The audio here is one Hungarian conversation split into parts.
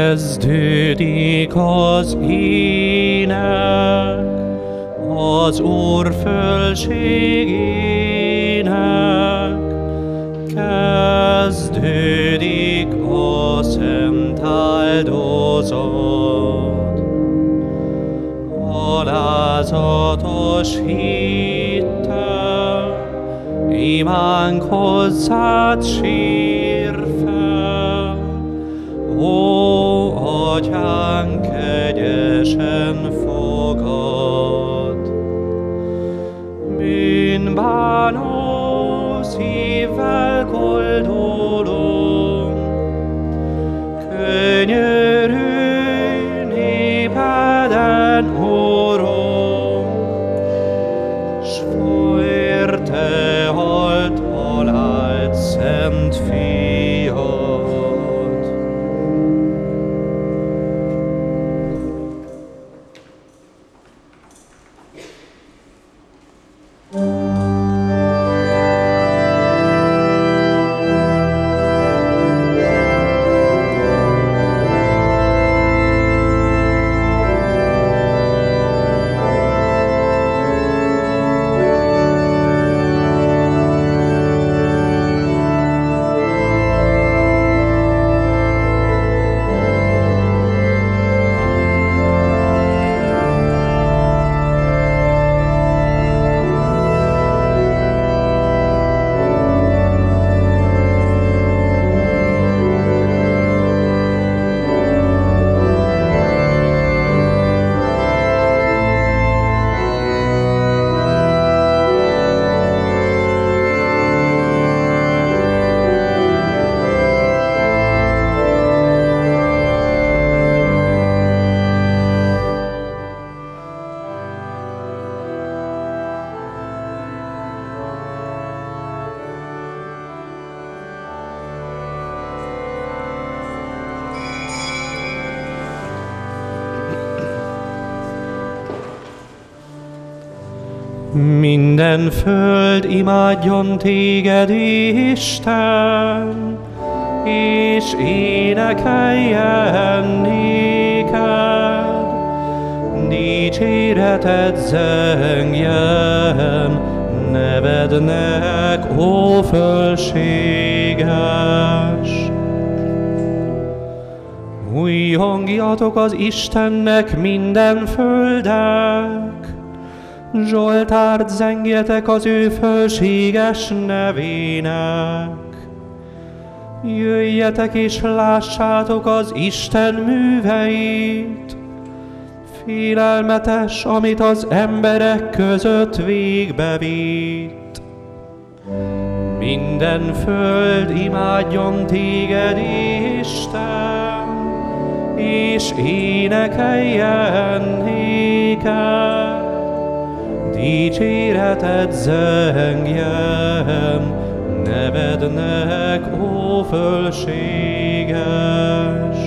Kezdődik az ének az Úr fölségének, kezdődik a szent áldozat. Alázatos hittel imánk hozzád sír fel, ó, Atyánk, kegyesen fogad. Bűnbánó szívvel koldulunk, könyörülj népeden, Urunk, s fújj te halt halált szent fiad. Minden föld imádjon téged, Isten, és énekeljen néked. Dicséreted zengjen nevednek, ó fölséges. Újjongjatok az Istennek minden földek, Zsoltárt zengjetek az ő fölséges nevének. Jöjjetek és lássátok az Isten műveit, félelmetes, amit az emberek között végbevitt. Minden föld imádjon téged, Isten, és énekeljen néked. Dicséreted zengjen nevednek, ó fölséges.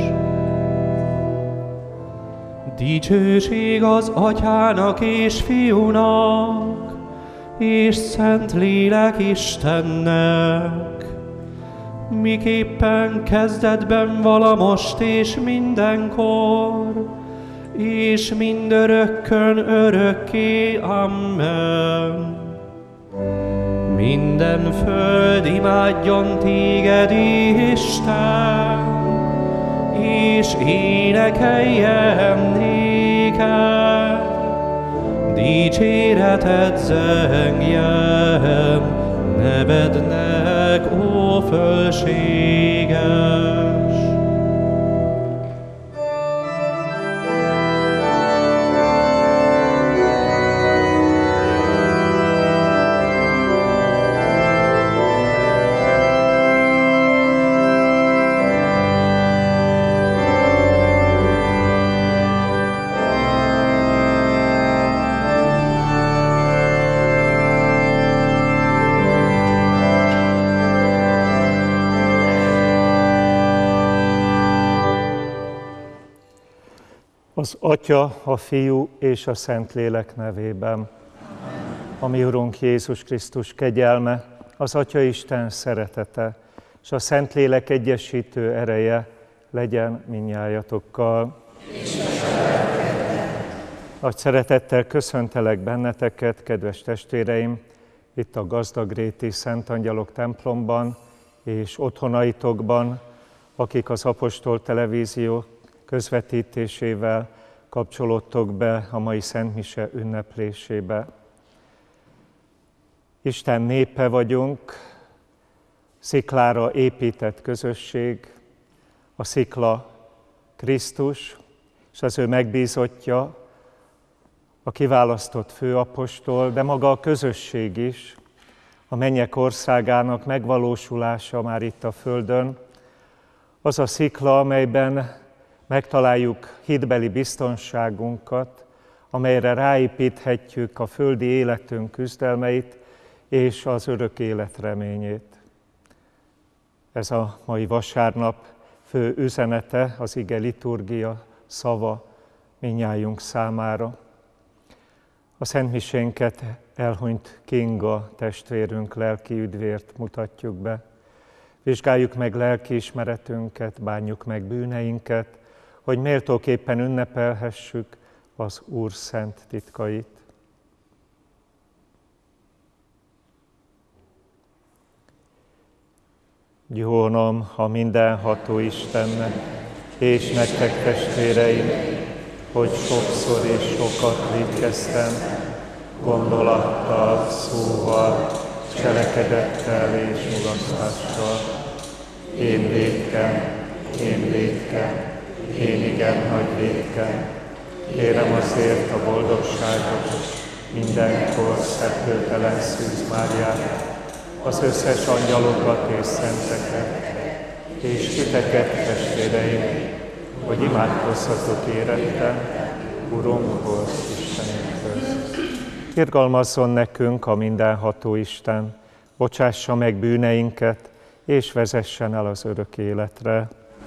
Dicsőség az Atyának és Fiúnak, és Szentlélek Istennek, miképpen kezdetben vala most és mindenkor, és mindörökkön örökké. Amen. Minden föld imádjon téged, Isten, és énekeljen néked. Dicséreted zengjen nevednek, ó fölséges. Az Atya, a Fiú és a Szentlélek nevében. A mi Urunk Jézus Krisztus kegyelme, az Atya Isten szeretete és a Szentlélek egyesítő ereje legyen mindnyájatokkal. Nagy szeretettel köszöntelek benneteket, kedves testvéreim, itt a Gazdagréti Szent Angyalok templomban és otthonaitokban, akik az Apostol Televízió közvetítésével kapcsolódtok be a mai Szentmise ünneplésébe. Isten népe vagyunk, sziklára épített közösség, a szikla Krisztus, és az ő megbízottja, a kiválasztott főapostol, de maga a közösség is, a mennyek országának megvalósulása már itt a földön, az a szikla, amelyben megtaláljuk hitbeli biztonságunkat, amelyre ráépíthetjük a földi életünk küzdelmeit és az örök élet reményét. Ez a mai vasárnap fő üzenete, az ige liturgia szava mindnyájunk számára. A szentmisénket elhunyt Kinga testvérünk lelki üdvért mutatjuk be. Vizsgáljuk meg lelkiismeretünket, bánjuk meg bűneinket, hogy méltóképpen ünnepelhessük az Úr szent titkait. Gyónom a mindenható Istennek, és nektek testvéreim, hogy sokszor és sokat vétkeztem, gondolattal, szóval, cselekedettel és mulasztással. Én vétkem, én igen nagy vétkem. Kérem azért a boldogságot, mindenkor szeplőtelen Szűz Máriát, az összes angyalokat és szenteket, és titeket, testvéreim, hogy imádkozzatok érettem, Urunkhoz, Istenünkhöz. Irgalmazzon nekünk a mindenható Isten, bocsássa meg bűneinket, és vezessen el az örök életre.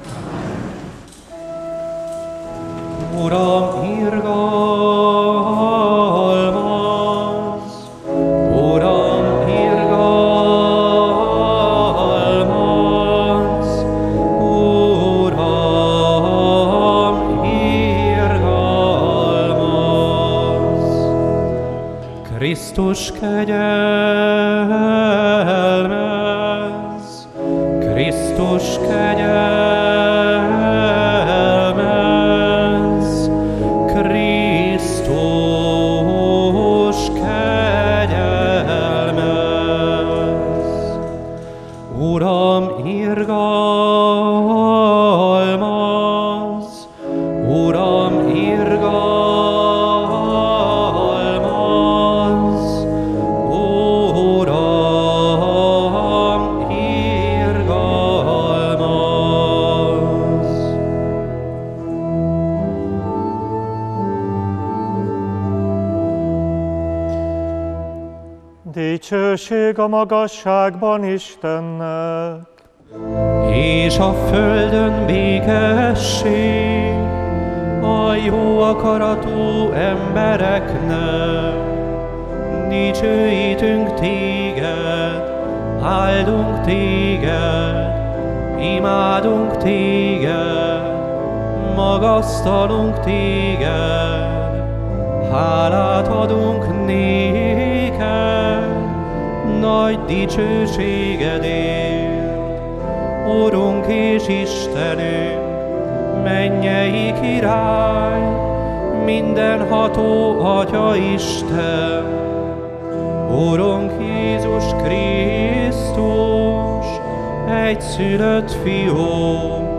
Uram, irgalmaz! Uram, irgalmaz! Uram, irgalmaz! Krisztus kegyelmez! Krisztus kegyelmez! Uram, irgalmaz! Uram, irgalmaz! Uram, irgalmaz! Dicsőség a magasságban Istennek, és a földön békesség a jó akaratú embereknek. Dicsőítünk téged, áldunk téged, imádunk téged, magasztalunk téged, hálát adunk néked, nagy dicsőségedért. Urunk és Istenünk, mennyei király, mindenható Atya Isten, Urunk Jézus Krisztus, egyszülött Fiú,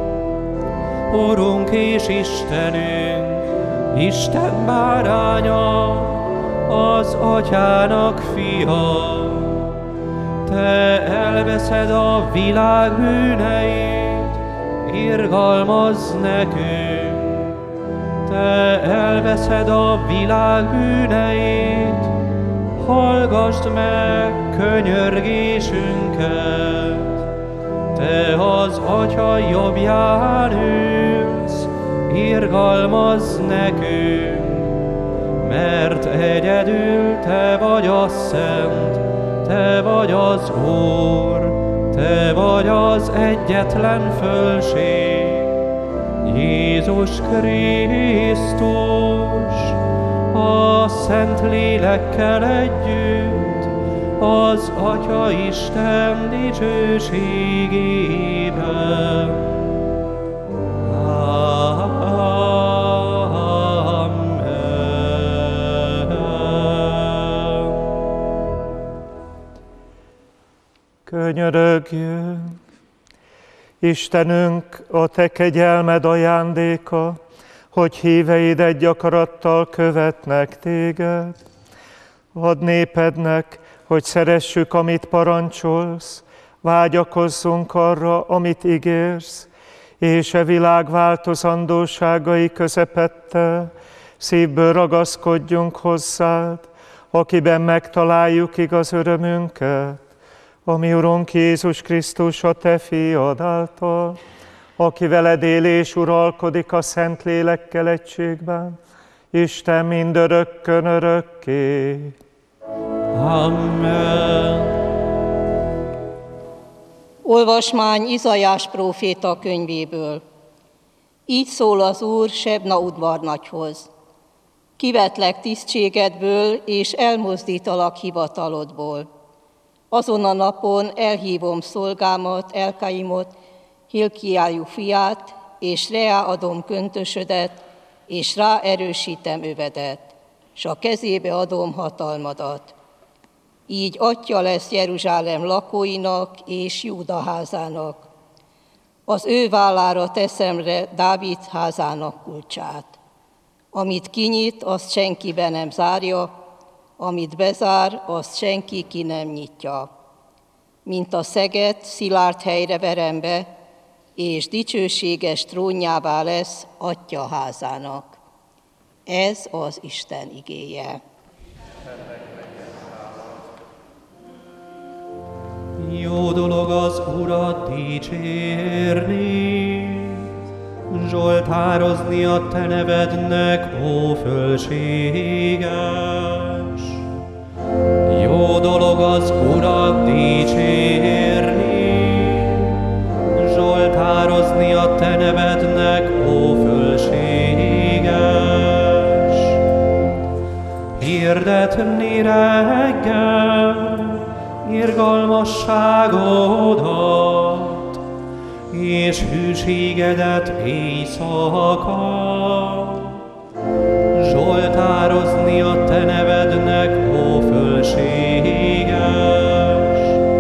Urunk és Istenünk, Isten báránya, az Atyának fia. Te elveszed a világ bűneit, irgalmazz nekünk. Te elveszed a világ bűneit, hallgassd meg könyörgésünket. Te az Atya jobbján ülsz, irgalmazz nekünk, mert egyedül Te vagy a Szent, Te vagy az Úr, Te vagy az egyetlen fölség, Jézus Krisztus, a Szent Lélekkel együtt, az Atya Isten dicsőségében. Könyörögjünk! Istenünk, a Te kegyelmed ajándéka, hogy híveid egy akarattal követnek Téged. Add népednek, hogy szeressük, amit parancsolsz, vágyakozzunk arra, amit ígérsz, és e világ változandóságai közepette szívből ragaszkodjunk hozzád, akiben megtaláljuk igaz örömünket, a mi Urunk Jézus Krisztus, a Te Fiad által, aki veled él és uralkodik a Szentlélekkel egységben, Isten mindörökkön örökké. Amen. Olvasmány Izaiás próféta könyvéből. Így szól az Úr Sebna udvarnagyhoz. Kivetlek tisztségedből, és elmozdítalak hivatalodból. Azon a napon elhívom szolgámat, Elkaimot, Hilkiájú fiát, és reá adom köntösödet, és rá erősítem övedet, s a kezébe adom hatalmadat. Így atya lesz Jeruzsálem lakóinak és Júda házának. Az ő vállára teszem re Dávid házának kulcsát. Amit kinyit, azt senki be nem zárja, amit bezár, azt senki ki nem nyitja. Mint a szeget szilárd helyre verem be, és dicsőséges trónjává lesz Atya házának. Ez az Isten igéje. Jó dolog az Urat dicsérni, zsoltározni a Te nevednek, ó fölséges. Jó dolog az Urat dicsérni, zsoltározni a Te nevednek, ó fölséges. Hirdetni reggel irgalmasságodat, és hűségedet éjszaka, zsoltározni a Te nevednek, ó fölséges.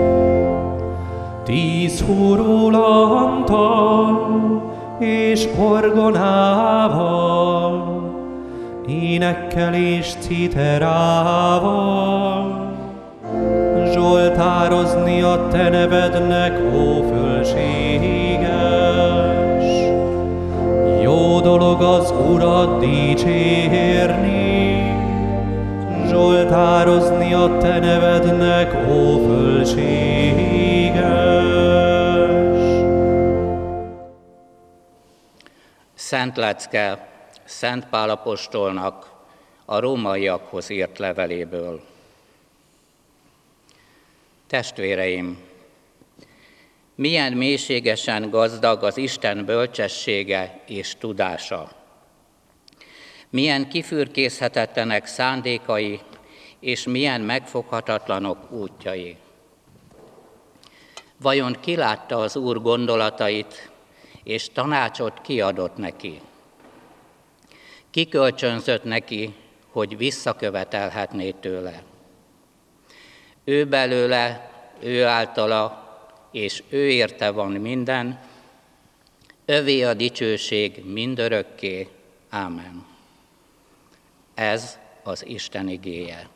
10 hurulantal és orgonával, énekkel és citerával, zsoltározni a Te nevednek, ó fölséges. Jó dolog az Urat dicsérni, zsoltározni a Te nevednek, ó fölséges. Szent lecke Szent Pál apostolnak a rómaiakhoz írt leveléből. Testvéreim, milyen mélységesen gazdag az Isten bölcsessége és tudása. Milyen kifürkészhetetlenek szándékai, és milyen megfoghatatlanok útjai. Vajon ki látta az Úr gondolatait, és tanácsot kiadott neki? Ki kölcsönzött neki, hogy visszakövetelhetné tőle? Ő belőle, ő általa, és ő érte van minden, övé a dicsőség mindörökké. Ámen. Ez az Isten igéje.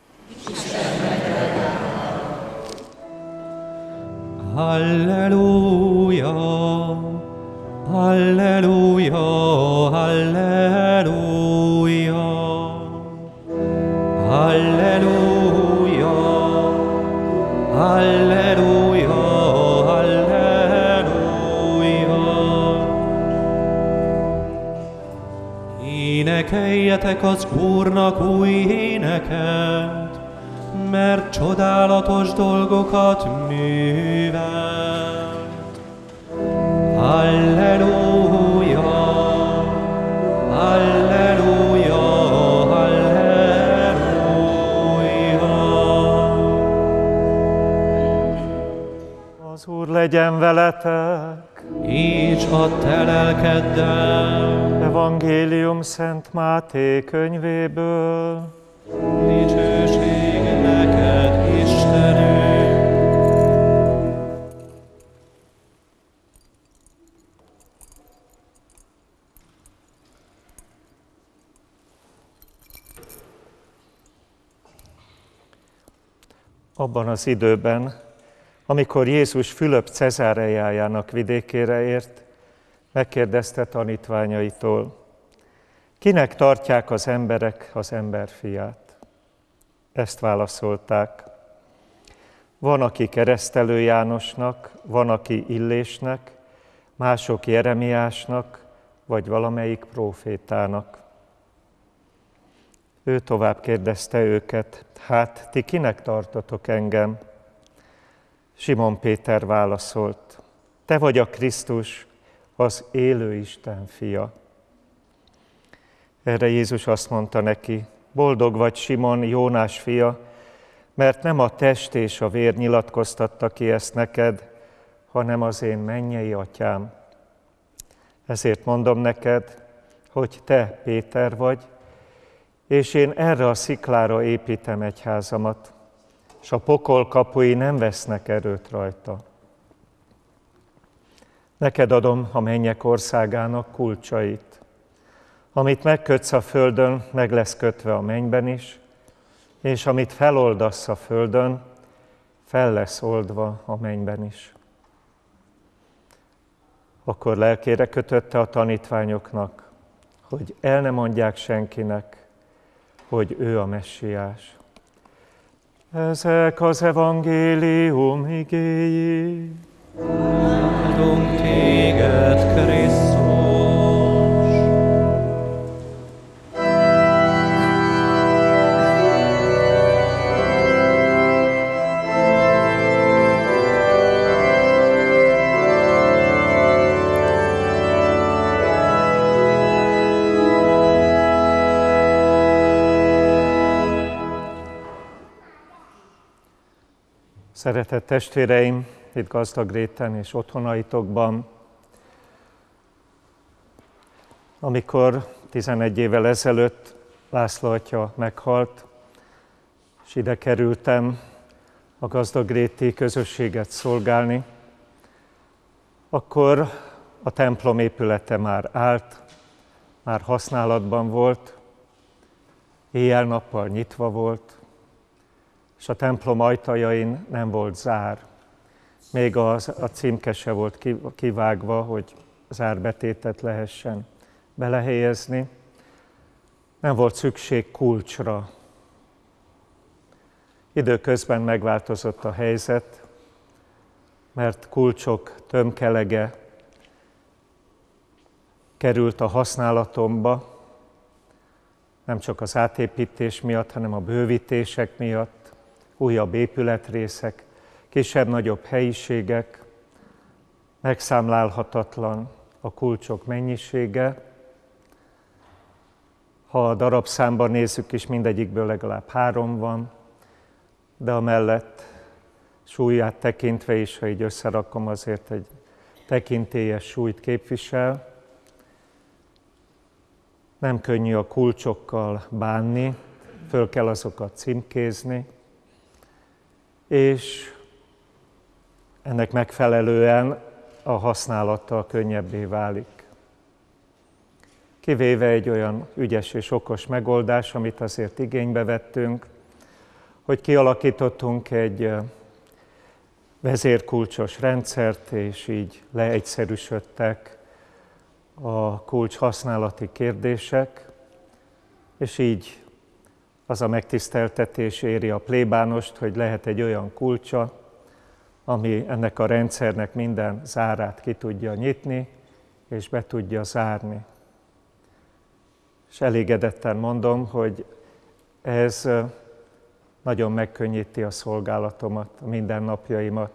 Halleluja, halleluja, halleluja, halleluja, halleluja, halleluja. Énekeljetek az Úrnak új éneket, mert csodálatos dolgokat művelt. Halleluja, Halleluja, halleluja. Az Úr legyen veletek! És a te lelkeddel. Evangélium Szent Máté könyvéből. Dicsőség neked, Istenünk! Abban az időben, amikor Jézus Fülöp Cezáreájának vidékére ért, megkérdezte tanítványaitól, kinek tartják az emberek az emberfiát? Ezt válaszolták. Van, aki Keresztelő Jánosnak, van, aki Illésnek, mások Jeremiásnak, vagy valamelyik prófétának. Ő tovább kérdezte őket, hát ti kinek tartotok engem? Simon Péter válaszolt, te vagy a Krisztus, az élő Isten fia. Erre Jézus azt mondta neki, boldog vagy Simon, Jónás fia, mert nem a test és a vér nyilatkoztatta ki ezt neked, hanem az én mennyei atyám. Ezért mondom neked, hogy te Péter vagy, és én erre a sziklára építem egyházamat, és a pokol kapui nem vesznek erőt rajta. Neked adom a mennyek országának kulcsait. Amit megkötsz a földön, meg lesz kötve a mennyben is, és amit feloldasz a földön, fel lesz oldva a mennyben is. Akkor lelkére kötötte a tanítványoknak, hogy el ne mondják senkinek, hogy ő a Messiás. Ezek az evangélium igéi. Áldunk téged, Krisztus! Szeretett testvéreim, itt Gazdagréten és otthonaitokban, amikor 11 évvel ezelőtt László atya meghalt, és ide kerültem a gazdagréti közösséget szolgálni, akkor a templom épülete már állt, már használatban volt, éjjel-nappal nyitva volt, és a templom ajtajain nem volt zár. Még a címke se volt kivágva, hogy zárbetétet lehessen belehelyezni. Nem volt szükség kulcsra. Időközben megváltozott a helyzet, mert kulcsok tömkelege került a használatomba, nem csak az átépítés miatt, hanem a bővítések miatt, újabb épületrészek, kisebb-nagyobb helyiségek, megszámlálhatatlan a kulcsok mennyisége. Ha a darabszámban nézzük is, mindegyikből legalább 3 van, de amellett súlyát tekintve is, ha így összerakom, azért egy tekintélyes súlyt képvisel. Nem könnyű a kulcsokkal bánni, föl kell azokat címkézni, és ennek megfelelően a használata könnyebbé válik. Kivéve egy olyan ügyes és okos megoldás, amit azért igénybe vettünk, hogy kialakítottunk egy vezérkulcsos rendszert, és így leegyszerűsödtek a kulcs használati kérdések, és így az a megtiszteltetés éri a plébánost, hogy lehet egy olyan kulcsa, ami ennek a rendszernek minden zárát ki tudja nyitni, és be tudja zárni. És elégedetten mondom, hogy ez nagyon megkönnyíti a szolgálatomat, a mindennapjaimat.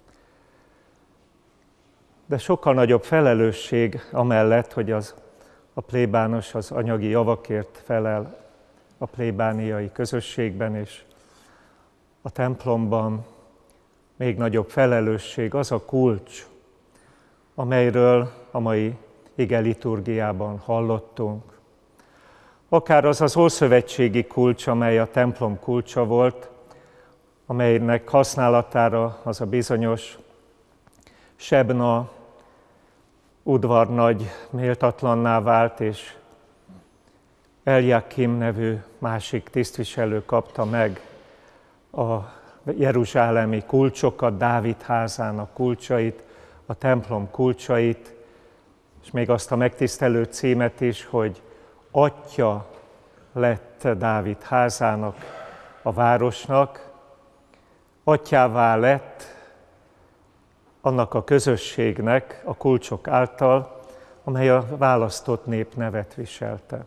De sokkal nagyobb felelősség amellett, hogy a plébános az anyagi javakért felel a plébániai közösségben, és a templomban még nagyobb felelősség az a kulcs, amelyről a mai ige liturgiában hallottunk. Akár az az ószövetségi kulcs, amely a templom kulcsa volt, amelynek használatára az a bizonyos Sebna udvarnagy méltatlanná vált, és Eljakim nevű másik tisztviselő kapta meg a jeruzsálemi kulcsokat, Dávid házának kulcsait, a templom kulcsait, és még azt a megtisztelő címet is, hogy atya lett Dávid házának, a városnak, atyává lett annak a közösségnek a kulcsok által, amely a választott nép nevet viselte.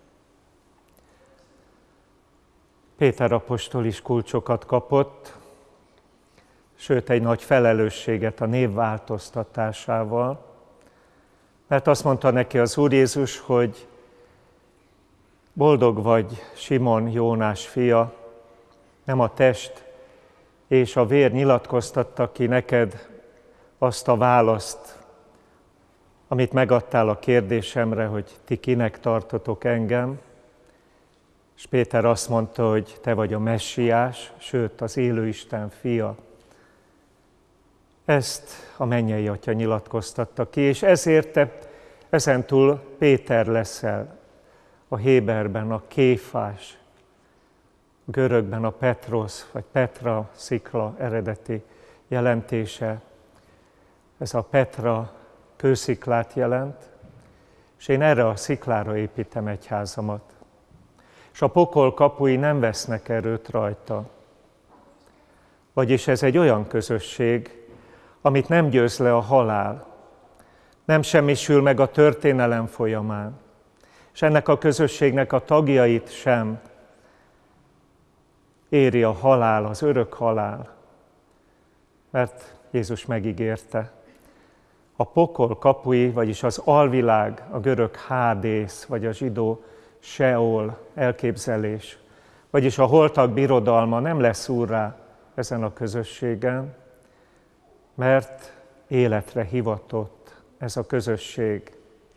Péter apostol is kulcsokat kapott, sőt egy nagy felelősséget a név változtatásával, mert azt mondta neki az Úr Jézus, hogy boldog vagy, Simon, Jónás fia, nem a test és a vér nyilatkoztatta ki neked azt a választ, amit megadtál a kérdésemre, hogy ti kinek tartotok engem. És Péter azt mondta, hogy te vagy a Messiás, sőt az élő Isten fia. Ezt a mennyei Atya nyilatkoztatta ki, és ezért te ezentúl Péter leszel, a héberben a Kéfás, a görögben a Petros, vagy Petra, szikla eredeti jelentése. Ez a Petra kősziklát jelent, és én erre a sziklára építem egyházamat. És a pokol kapui nem vesznek erőt rajta. Vagyis ez egy olyan közösség, amit nem győz le a halál, nem semmisül meg a történelem folyamán, és ennek a közösségnek a tagjait sem éri a halál, az örök halál, mert Jézus megígérte. A pokol kapui, vagyis az alvilág, a görög Hádész, vagy a zsidó Seol elképzelés, vagyis a holtak birodalma nem lesz úrrá ezen a közösségen, mert életre hivatott ez a közösség.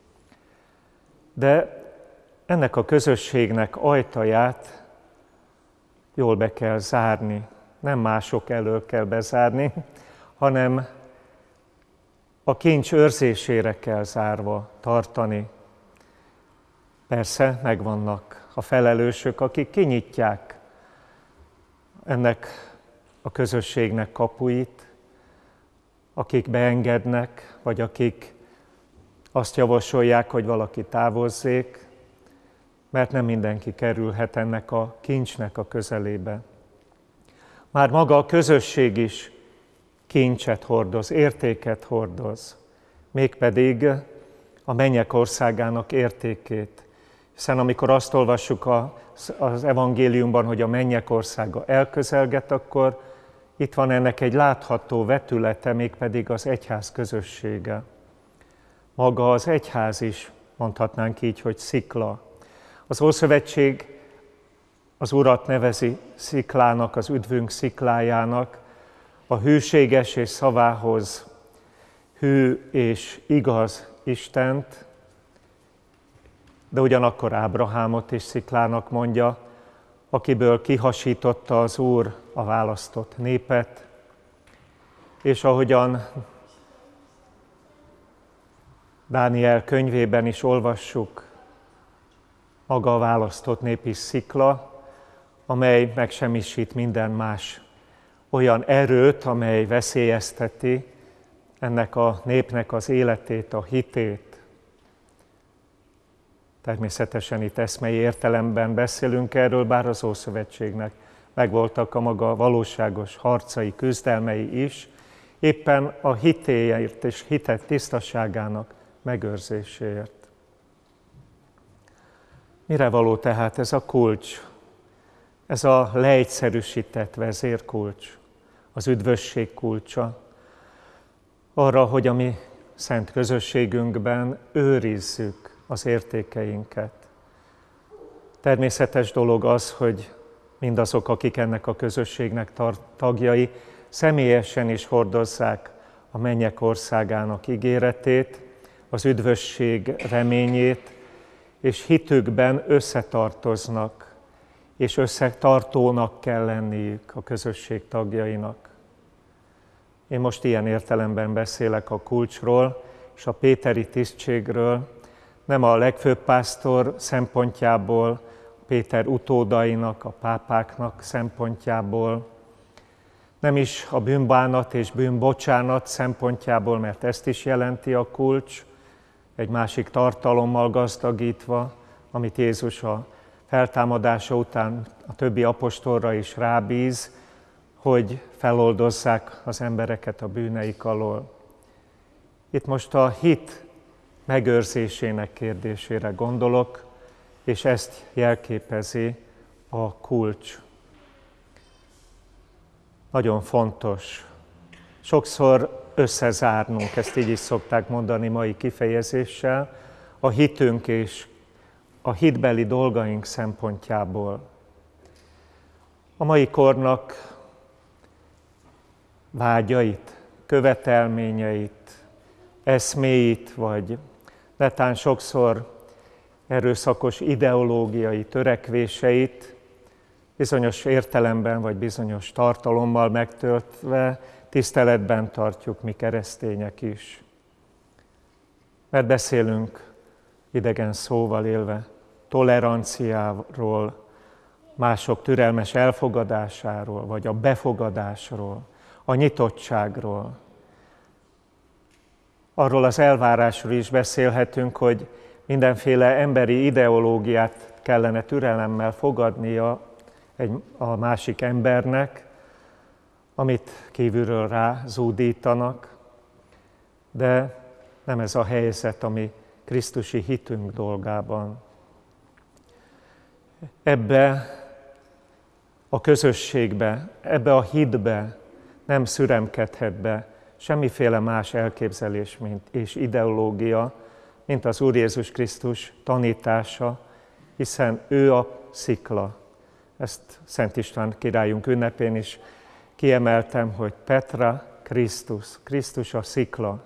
De ennek a közösségnek ajtaját jól be kell zárni, nem mások elől kell bezárni, hanem a kincs őrzésére kell zárva tartani. Persze megvannak a felelősök, akik kinyitják ennek a közösségnek kapuit, akik beengednek, vagy akik azt javasolják, hogy valaki távozzék, mert nem mindenki kerülhet ennek a kincsnek a közelébe. Már maga a közösség is kincset hordoz, értéket hordoz, mégpedig a mennyek országának értékét. Hiszen amikor azt olvassuk az evangéliumban, hogy a mennyek országa elközelget, akkor itt van ennek egy látható vetülete, mégpedig az egyház közössége. Maga az egyház is, mondhatnánk így, hogy szikla. Az Ószövetség az Urat nevezi sziklának, az üdvünk sziklájának, a hűséges és szavához hű és igaz Istent, de ugyanakkor Ábrahámot is sziklának mondja, akiből kihasította az Úr a választott népet, és ahogyan Dániel könyvében is olvassuk, maga a választott nép is szikla, amely megsemmisít minden más olyan erőt, amely veszélyezteti ennek a népnek az életét, a hitét. Természetesen itt eszmei értelemben beszélünk erről, bár az Ószövetségnek megvoltak a maga valóságos harcai, küzdelmei is, éppen a hitéért és hitet tisztaságának megőrzéséért. Mire való tehát ez a kulcs, ez a leegyszerűsített vezérkulcs, az üdvösség kulcsa? Arra, hogy a mi szent közösségünkben őrizzük az értékeinket. Természetes dolog az, hogy mindazok, akik ennek a közösségnek tagjai, személyesen is hordozzák a mennyek országának ígéretét, az üdvösség reményét, és hitükben összetartoznak, és összetartónak kell lenniük a közösség tagjainak. Én most ilyen értelemben beszélek a kulcsról és a péteri tisztségről, nem a legfőbb pásztor szempontjából, Péter utódainak, a pápáknak szempontjából, nem is a bűnbánat és bűnbocsánat szempontjából, mert ezt is jelenti a kulcs, egy másik tartalommal gazdagítva, amit Jézus a feltámadása után a többi apostolra is rábíz, hogy feloldozzák az embereket a bűneik alól. Itt most a hit megőrzésének kérdésére gondolok, és ezt jelképezi a kulcs. Nagyon fontos. Sokszor összezárnunk, ezt így is szokták mondani mai kifejezéssel, a hitünk és a hitbeli dolgaink szempontjából. A mai kornak vágyait, követelményeit, eszméit, vagy netán sokszor erőszakos ideológiai törekvéseit bizonyos értelemben vagy bizonyos tartalommal megtöltve tiszteletben tartjuk mi keresztények is. Mert beszélünk idegen szóval élve toleranciáról, mások türelmes elfogadásáról, vagy a befogadásról, a nyitottságról. Arról az elvárásról is beszélhetünk, hogy mindenféle emberi ideológiát kellene türelemmel fogadnia a másik embernek, amit kívülről rázúdítanak, de nem ez a helyzet, ami krisztusi hitünk dolgában. Ebbe a közösségbe, ebbe a hitbe nem szüremkedhet be semmiféle más elképzelés és ideológia, mint az Úr Jézus Krisztus tanítása, hiszen ő a szikla. Ezt Szent István királyunk ünnepén is kiemeltem, hogy Petra Krisztus, Krisztus a szikla.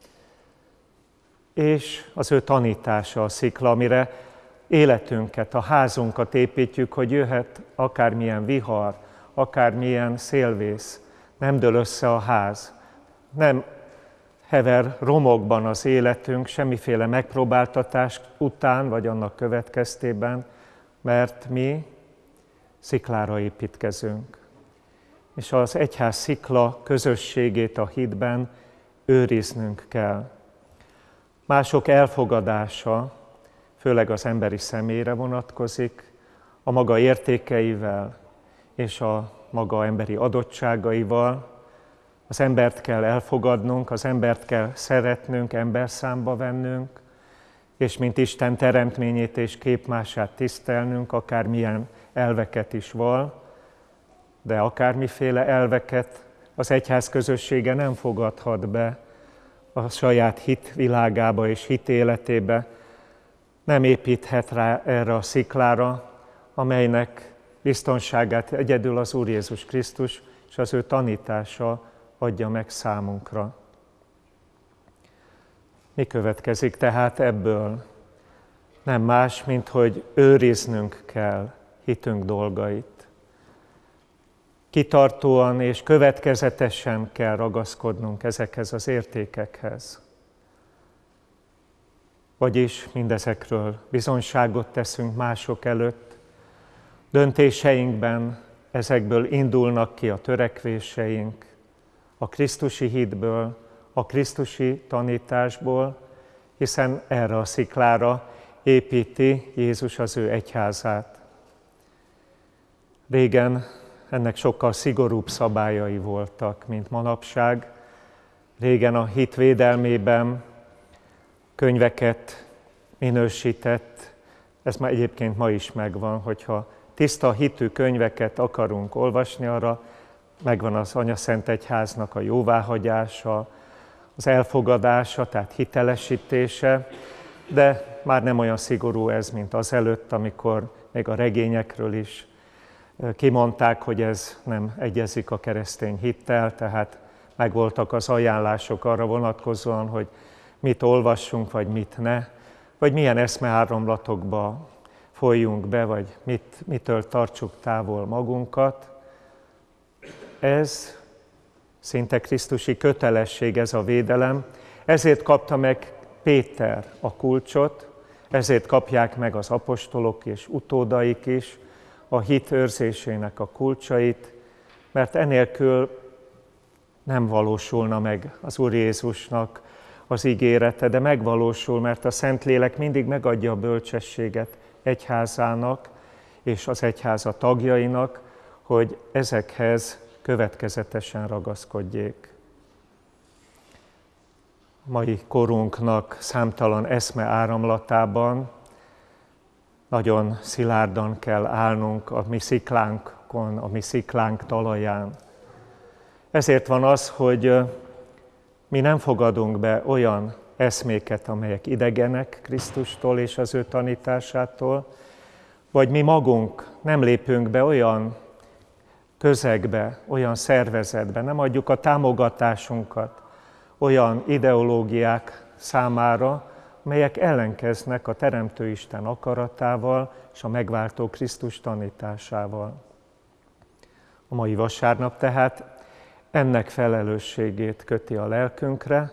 És az ő tanítása a szikla, amire életünket, a házunkat építjük, hogy jöhet akármilyen vihar, akármilyen szélvész, nem dől össze a ház, nem hever romokban az életünk semmiféle megpróbáltatás után, vagy annak következtében, mert mi sziklára építkezünk. És az egyház szikla közösségét a hitben őriznünk kell. Mások elfogadása, főleg az emberi személyre vonatkozik, a maga értékeivel és a maga emberi adottságaival. Az embert kell elfogadnunk, az embert kell szeretnünk, emberszámba vennünk, és mint Isten teremtményét és képmását tisztelnünk, akármilyen elveket is val, de akármiféle elveket az egyház közössége nem fogadhat be a saját hitvilágába és hitéletébe, nem építhet rá erre a sziklára, amelynek biztonságát egyedül az Úr Jézus Krisztus és az ő tanítása adja meg számunkra. Mi következik tehát ebből? Nem más, mint hogy őriznünk kell hitünk dolgait. Kitartóan és következetesen kell ragaszkodnunk ezekhez az értékekhez. Vagyis mindezekről bizonyságot teszünk mások előtt. Döntéseinkben ezekből indulnak ki a törekvéseink, a krisztusi hitből, a krisztusi tanításból, hiszen erre a sziklára építi Jézus az ő egyházát. Régen ennek sokkal szigorúbb szabályai voltak, mint manapság. Régen a hit védelmében könyveket minősített, ez már egyébként ma is megvan, hogyha tiszta hitű könyveket akarunk olvasni, arra megvan az Anyaszentegyháznak a jóváhagyása, az elfogadása, tehát hitelesítése, de már nem olyan szigorú ez, mint azelőtt, amikor még a regényekről is kimondták, hogy ez nem egyezik a keresztény hittel, tehát megvoltak az ajánlások arra vonatkozóan, hogy mit olvassunk, vagy mit ne, vagy milyen eszmeáramlatokba folyjunk be, vagy mitől tartsuk távol magunkat. Ez szinte krisztusi kötelesség, ez a védelem. Ezért kapta meg Péter a kulcsot, ezért kapják meg az apostolok és utódaik is a hit őrzésének a kulcsait, mert enélkül nem valósulna meg az Úr Jézusnak az ígérete, de megvalósul, mert a Szentlélek mindig megadja a bölcsességet egyházának és az egyháza tagjainak, hogy ezekhez következetesen ragaszkodjék. Mai korunknak számtalan eszme áramlatában nagyon szilárdan kell állnunk a mi sziklánkon, a mi sziklánk talaján. Ezért van az, hogy mi nem fogadunk be olyan eszméket, amelyek idegenek Krisztustól és az ő tanításától, vagy mi magunk nem lépünk be olyan közegbe, olyan szervezetbe, nem adjuk a támogatásunkat olyan ideológiák számára, melyek ellenkeznek a Teremtő Isten akaratával és a megváltó Krisztus tanításával. A mai vasárnap tehát ennek felelősségét köti a lelkünkre,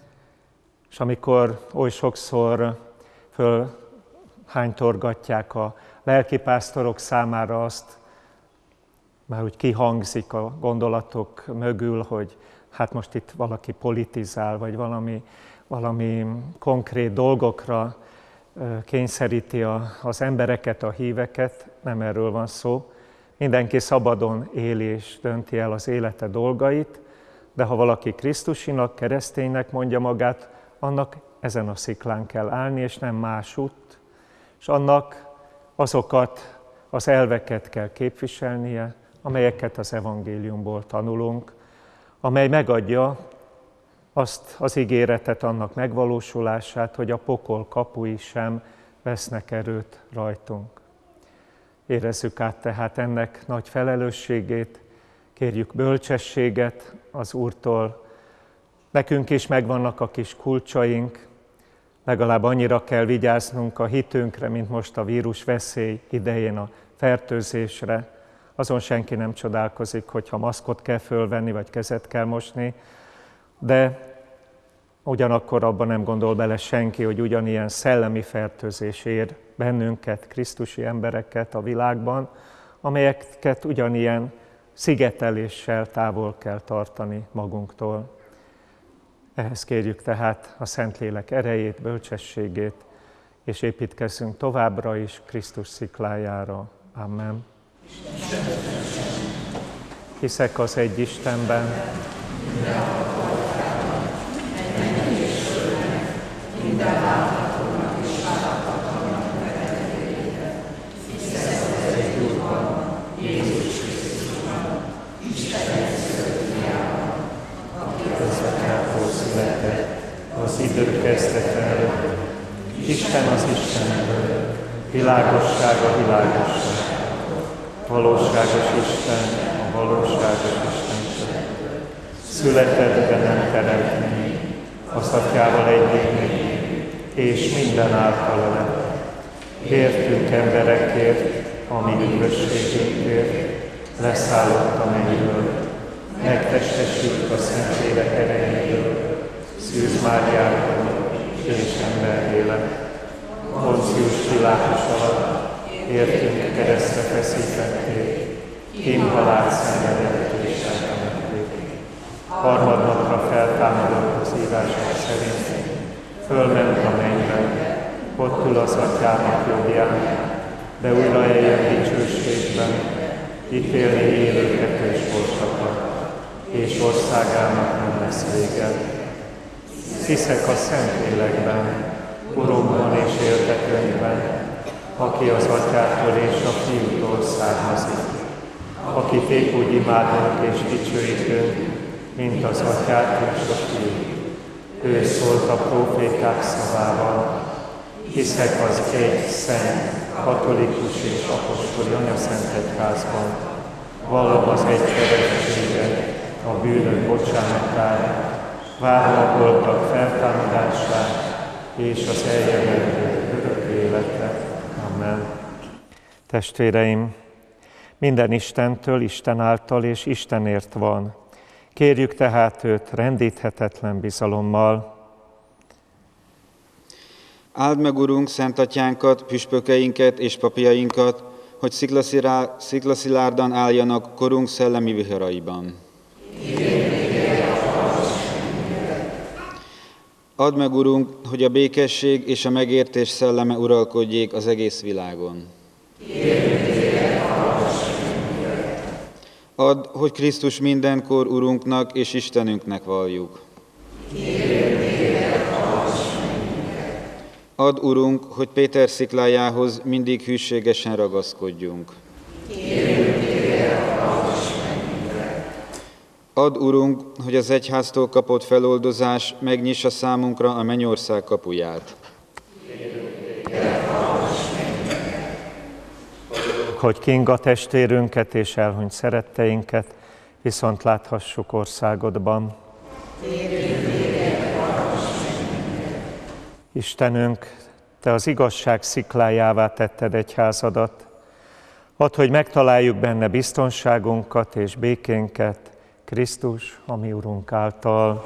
és amikor oly sokszor fölhánytorgatják a lelkipásztorok számára azt, már úgy kihangzik a gondolatok mögül, hogy hát most itt valaki politizál, vagy valami konkrét dolgokra kényszeríti az embereket, a híveket, nem erről van szó. Mindenki szabadon éli és dönti el az élete dolgait, de ha valaki krisztusinak, kereszténynek mondja magát, annak ezen a sziklán kell állni, és nem másút, és annak azokat az elveket kell képviselnie, amelyeket az evangéliumból tanulunk, amely megadja azt az ígéretet, annak megvalósulását, hogy a pokol kapui sem vesznek erőt rajtunk. Érezzük át tehát ennek nagy felelősségét, kérjük bölcsességet az Úrtól. Nekünk is megvannak a kis kulcsaink, legalább annyira kell vigyáznunk a hitünkre, mint most a vírus veszély idején a fertőzésre. Azon senki nem csodálkozik, hogyha maszkot kell fölvenni, vagy kezet kell mosni, de ugyanakkor abban nem gondol bele senki, hogy ugyanilyen szellemi fertőzés ér bennünket, krisztusi embereket a világban, amelyeket ugyanilyen szigeteléssel távol kell tartani magunktól. Ehhez kérjük tehát a Szentlélek erejét, bölcsességét, és építkezzünk továbbra is Krisztus sziklájára. Amen. Hiszek az egy Istenben, minden láthatónak és láthatatlannak teremtőjébe. Hiszek az egy Úrban, Jézus Krisztusban, Isten egyszülött fiában, aki az Atyától született, az idők kezdete előtt. Isten az Istenből, világosság a világosság. Valóságos Isten a valóságos Istentől. Született, de nem teremtmény, az Atyával egy lényeg, és minden általa lett. Értünk emberekért, a mi üdvösségünkért, leszállott a mennyből, megtestesült a Szentlélek erejéből, Szűz Máriától és emberré lett. Poncius Pilátus alatt értünk keresztre feszítették, kínhalált szenvedett és eltemették. Harmadnapra feltámadott az írások szerint, fölment a mennybe, ott ül az Atyának jobbján, de újra eljön dicsőségben, ítélni élőket és holtakat, és országának nem lesz vége. Hiszek a Szentlélekben, Urunkban és éltetőnkben, aki az Atyától és a Fiútól származik, akit épp úgy imádunk és dicsőítünk, mint az Atyát és a Fiút. Ő szólt a próféták szavával, Hiszek az egy szent, katolikus és apostoli anyaszentegyházban. Vallom az egykerességet, a bűnök bocsánatát, várom a holtak feltámadását és az eljövendő örök életet. Amen. Testvéreim, minden Istentől, Isten által és Istenért van. Kérjük tehát őt rendíthetetlen bizalommal. Áld meg, Urunk, Szent Atyánkat, püspökeinket és papjainkat, hogy sziklaszilárdan álljanak korunk szellemi viharaiban. Add meg, Urunk, hogy a békesség és a megértés szelleme uralkodjék az egész világon. Add, hogy Krisztus mindenkor Urunknak és Istenünknek valljuk. Add, Urunk, hogy Péter sziklájához mindig hűségesen ragaszkodjunk. Add, Urunk, hogy az egyháztól kapott feloldozás megnyissa számunkra a mennyország kapuját. Hogy Kinga testvérünket és elhunyt szeretteinket viszont láthassuk országodban. Istenünk, Te az igazság sziklájává tetted egyházadat. Add, hogy megtaláljuk benne biztonságunkat és békénket Krisztus, a mi Urunk által.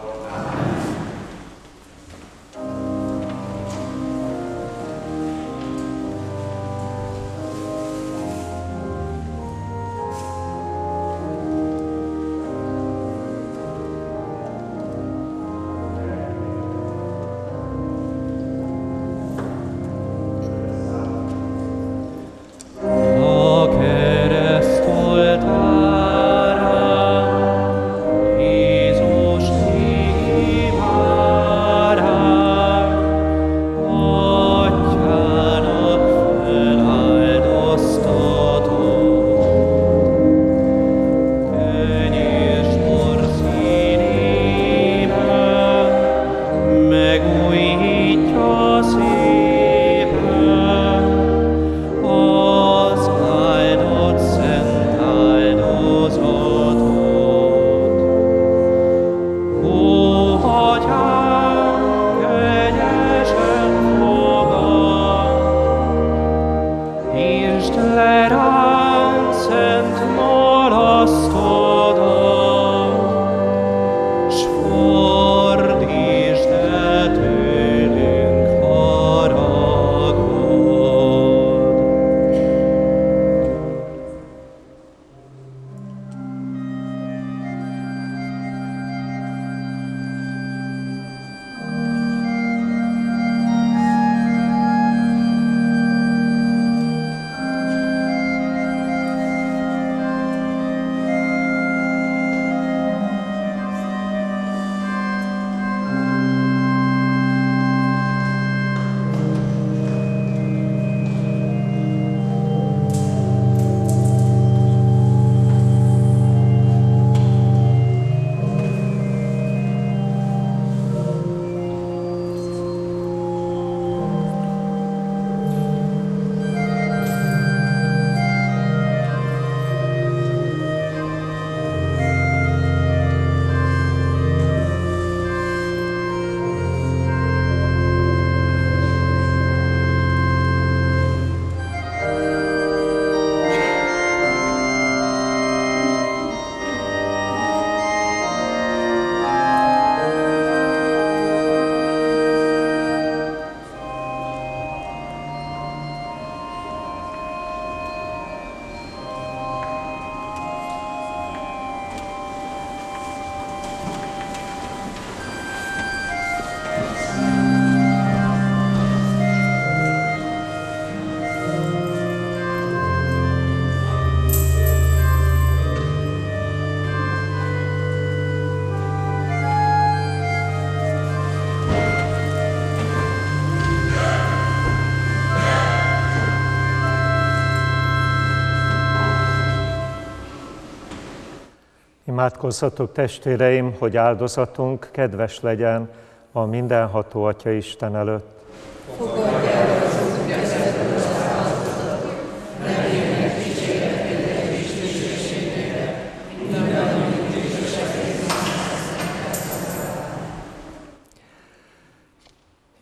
Imádkozzatok, testvéreim, hogy áldozatunk kedves legyen a mindenható Atya Isten előtt. Fogadj el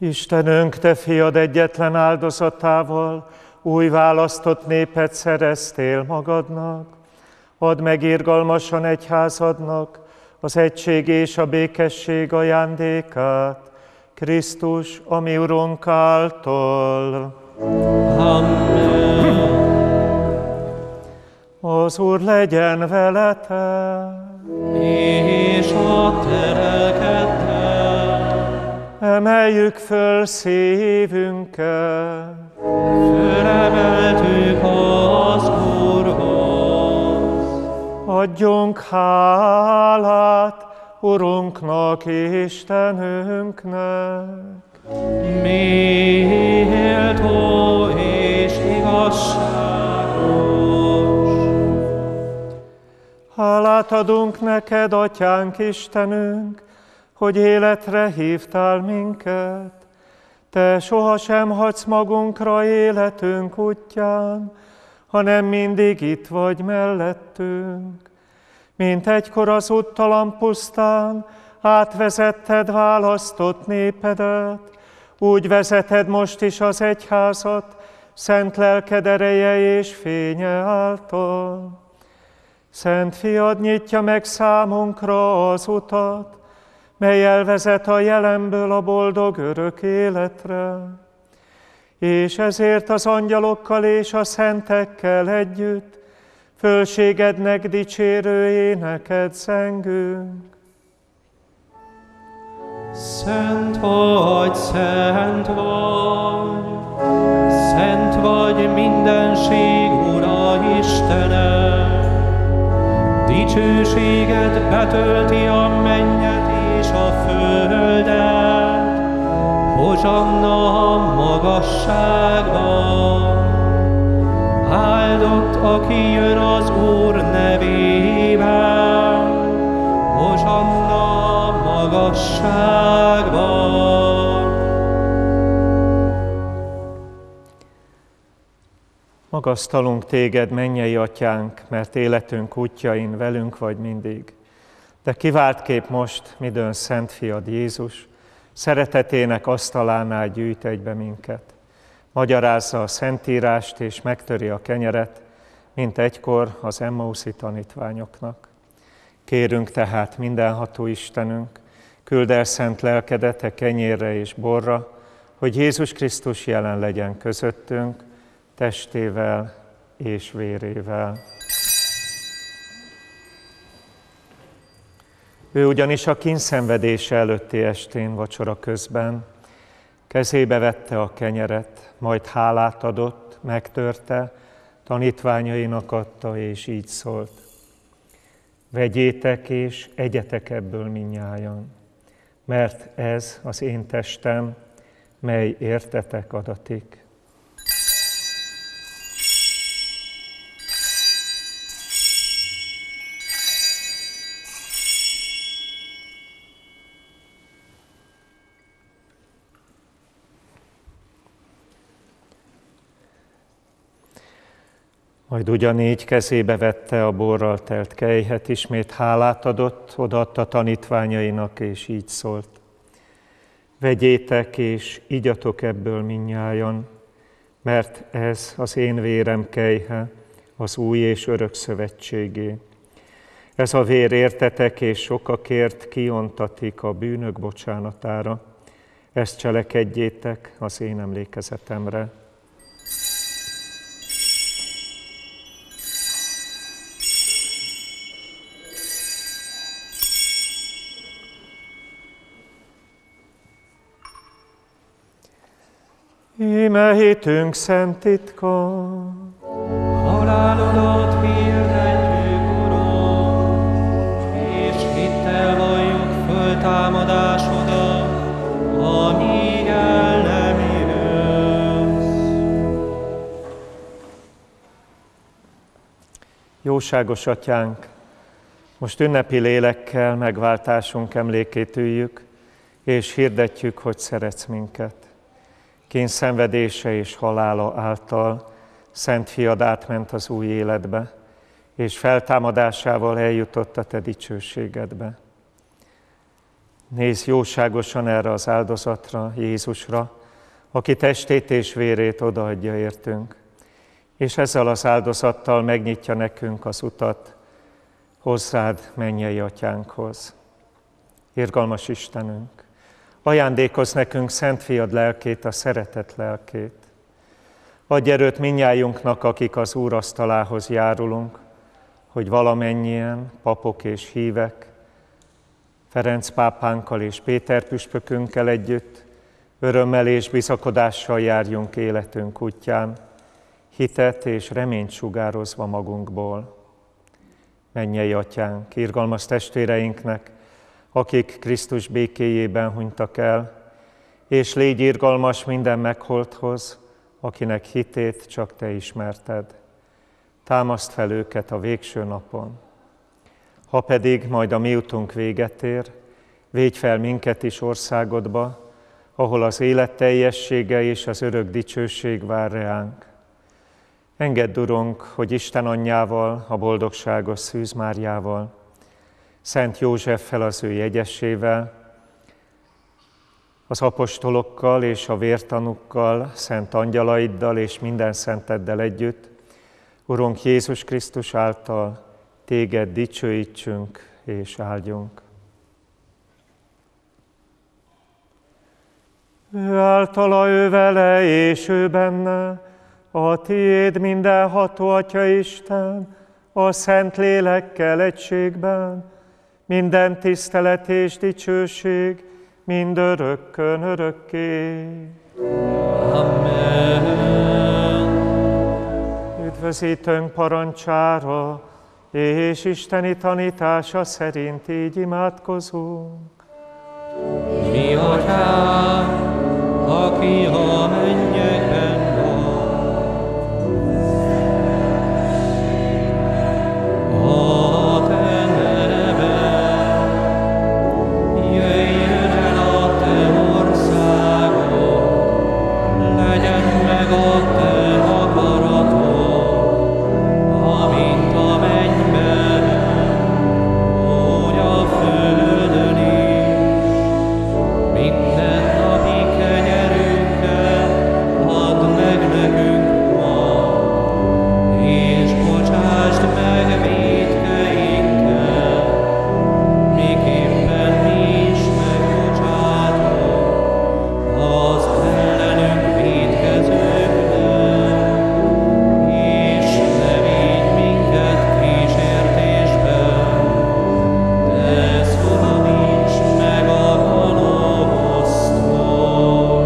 Istenünk, Te fiad egyetlen áldozatával új választott népet szereztél magadnak. Add meg irgalmasan egyházadnak az egység és a békesség ajándékát, Krisztus, a mi Urunk által. Amen. Az Úr legyen veletek. És a te lelkeddel. Emeljük föl szívünket. Fölemeltük az Úrhoz. Adjunk hálát Urunknak, Istenünknek. Méltó és igazságos. Hálát adunk neked, Atyánk, Istenünk, hogy életre hívtál minket. Te sohasem hagysz magunkra életünk útján, hanem mindig itt vagy mellettünk. Mint egykor az úttalan pusztán átvezetted választott népedet, úgy vezeted most is az egyházat, szent lelked ereje és fénye által. Szent fiad nyitja meg számunkra az utat, mely elvezet a jelenből a boldog örök életre. És ezért az angyalokkal és a szentekkel együtt fölségednek dicsérő éneket zengünk. Szent vagy, szent vagy, szent vagy mindenség Ura Istene. Dicsőséged betölti a mennyet és a földet. Hozsanna a magasságban. Áldott, aki jön az Úr nevében. Hozsanna a magasságban. Magasztalunk téged, mennyei Atyánk, mert életünk útjain velünk vagy mindig. De kiváltképp most, midőn Szent Fiad Jézus, szeretetének asztalánál gyűjt egybe minket. Magyarázza a Szentírást és megtöri a kenyeret, mint egykor az Emmauszi tanítványoknak. Kérünk tehát, mindenható Istenünk, küld el szent lelkedet a kenyérre és borra, hogy Jézus Krisztus jelen legyen közöttünk, testével és vérével. Ő ugyanis a kíndszenvedése előtti estén vacsora közben kezébe vette a kenyeret, majd hálát adott, megtörte, tanítványainak adta, és így szólt. Vegyétek és egyetek ebből mindnyájan, mert ez az én testem, mely értetek adatik. Majd ugyanígy kezébe vette a borral telt kelyhet, ismét hálát adott, odaadta tanítványainak, és így szólt. Vegyétek és igyatok ebből mindnyájan, mert ez az én vérem kelyhe, az új és örök szövetségé. Ez a vér értetek és sokakért kiontatik a bűnök bocsánatára. Ezt cselekedjétek az én emlékezetemre. Íme hitünk szent titka. Halálodat hirdetjük, Uram, és hittel valljuk föltámadásodat, amíg el nem jössz. Jóságos Atyánk, most ünnepi lélekkel megváltásunk emlékét üljük, és hirdetjük, hogy szeretsz minket. Kényszenvedése és halála által Szent Fiad átment az új életbe, és feltámadásával eljutott a te dicsőségedbe. Nézz jóságosan erre az áldozatra, Jézusra, aki testét és vérét odaadja értünk, és ezzel az áldozattal megnyitja nekünk az utat hozzád, mennyei Atyánkhoz. Irgalmas Istenünk, ajándékozz nekünk Szent Fiad lelkét, a szeretet lelkét. Adj erőt mindnyájunknak, akik az Úr asztalához járulunk, hogy valamennyien, papok és hívek, Ferenc pápánkkal és Péter püspökünkkel együtt örömmel és bizakodással járjunk életünk útján, hitet és reményt sugározva magunkból. Mennyei Atyánk, irgalmas testvéreinknek, akik Krisztus békéjében hunytak el, és légy irgalmas minden megholthoz, akinek hitét csak Te ismerted. Támaszd fel őket a végső napon. Ha pedig majd a mi utunk véget ér, védj fel minket is országodba, ahol az élet teljessége és az örök dicsőség vár reánk. Engedd, Urunk, hogy Isten anyjával, a boldogságos Szűz Máriával, Szent Józseffel, az ő jegyesével, az apostolokkal és a vértanukkal, szent angyalaiddal és minden szenteddel együtt, Urunk Jézus Krisztus által Téged dicsőítsünk és áldjunk. Ő általa, ő vele és ő benne, a Tiéd mindenható Atya Isten, a Szent Lélekkel egységben, minden tisztelet és dicsőség, mindörökkön örökké. Amen. Üdvözítőnk parancsára és isteni tanítása szerint így imádkozunk. Mi Atyánk, aki a mennyekben van, a Te neved, jöjjön el a Te országod, legyen meg a Te akaratod, amint a mennyben, úgy a földön is. Mindennapi kenyerünket add meg nekünk ma, és bocsásd meg vétkeinket, miképpen mi is megbocsátunk az ellenünk vétkezőknek, és ne vigy minket kísértésbe, de szólíts meg a gonosztól.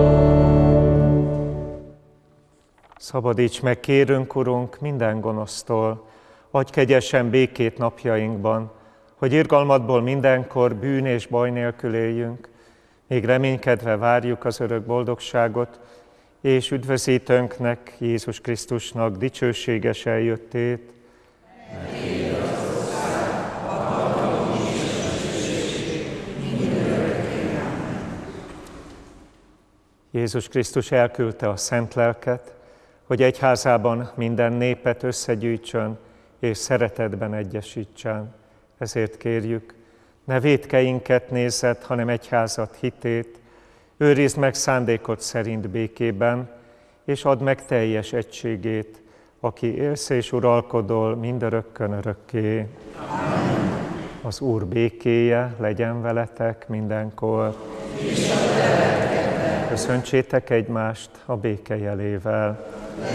Szabadíts meg, kérünk, Urunk, minden gonosztól, adj kegyesen békét napjainkban, hogy irgalmadból mindenkor bűn és baj nélkül éljünk, még reménykedve várjuk az örök boldogságot, és üdvözítőnknek, Jézus Krisztusnak dicsőséges eljöttét. Jézus Krisztus elküldte a szent lelket, hogy egyházában minden népet összegyűjtsön és szeretetben egyesítsen. Ezért kérjük, ne vétkeinket nézzed, hanem egyházat hitét, őrizd meg szándékod szerint békében, és add meg teljes egységét, aki élsz és uralkodol mindörökkön örökké. Amen. Az Úr békéje legyen veletek mindenkor. Köszöntsétek egymást a béke jelével.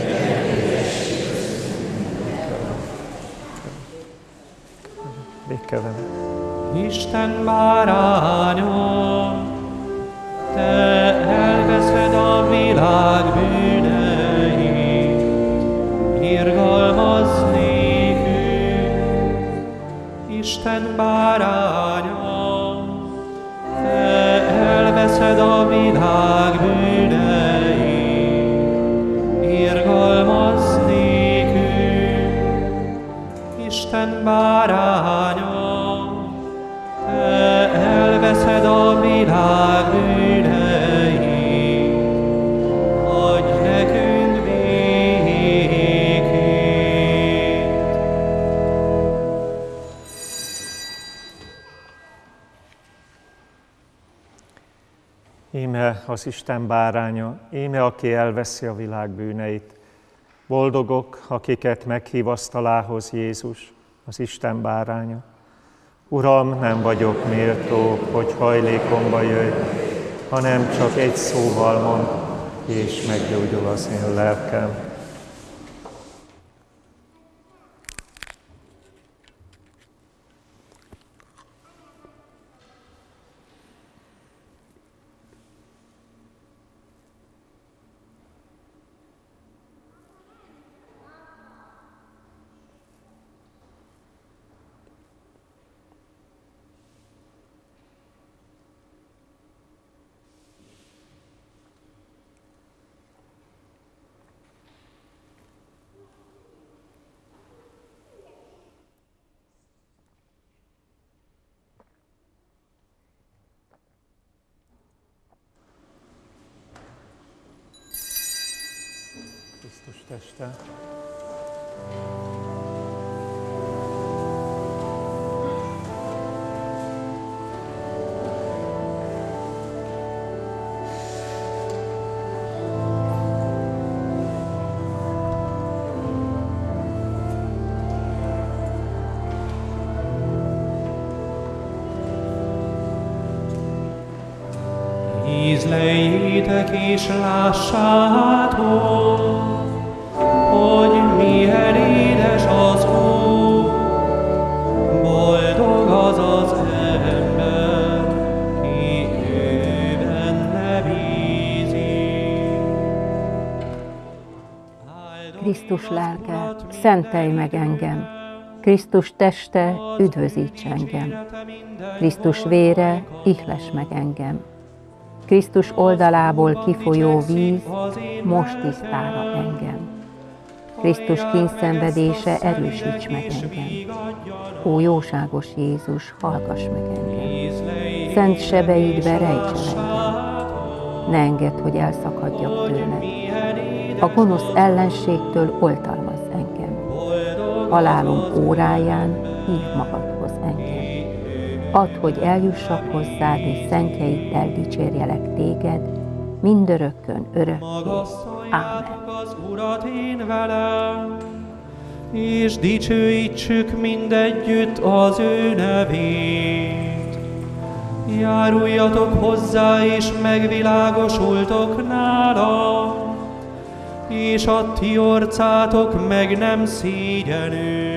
Béke vele. Isten báránya, Te elveszed a világ bűneit, irgalmazz nékünk. Isten báránya, Te elveszed a világ bűneit, irgalmazz nékünk. Isten báránya, Te elveszed a világ bűneit, adj nekünk békét. Íme az Isten báránya, íme aki elveszi a világ bűneit. Boldogok, akiket meghív asztalához Jézus, az Isten báránya. Uram, nem vagyok méltó, hogy hajlékomba jöjj, hanem csak egy szóval mond, és meggyógyul az én lelkem. Krisztus teste. Ízleljétek és lássátok, hogy milyen édes az Úr, boldog az az ember, ki ő benne bízik. Krisztus lelke, szentelj meg engem, Krisztus teste, üdvözíts engem, Krisztus vére, ihles meg engem. Krisztus oldalából kifolyó víz, most tisztára engem. Krisztus kényszenvedése, erősíts meg engem. Ó jóságos Jézus, hallgass meg engem. Szent sebeidbe rejts el engem. Ne engedd, hogy elszakadjak tőled. A gonosz ellenségtől oltalmazz engem. Halálom óráján hív magadhoz engem. Add, hogy eljussak hozzád, és szentjeiddel dicsérjelek téged, mindörökkön, örökké. Ámen. Az Urat én velem, és dicsőítsük mindegyütt az ő nevét. Járuljatok hozzá, és megvilágosultok nála, és a ti orcátok meg nem szégyenül.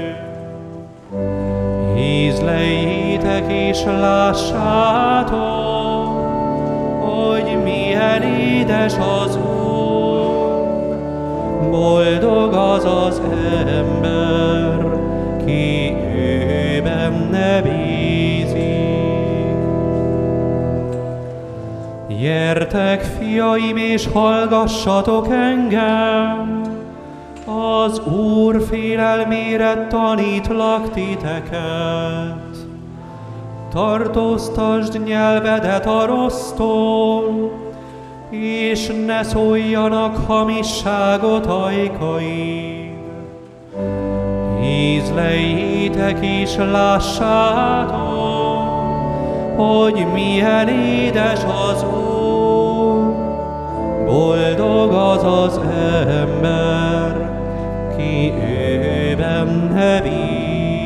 Ízleljétek és lássátok, hogy milyen édes az Úr, boldog az az ember, ki ő benne bízik. Gyertek, fiaim, és hallgassatok engem, az Úr félelmére tanítlak titeket. Tartóztasd nyelvedet a rossztól, és ne szóljanak hamisságot ajkaid. Ízleljétek és lássátok, hogy milyen édes az Úr, boldog az az ember, ki ő benne bízik.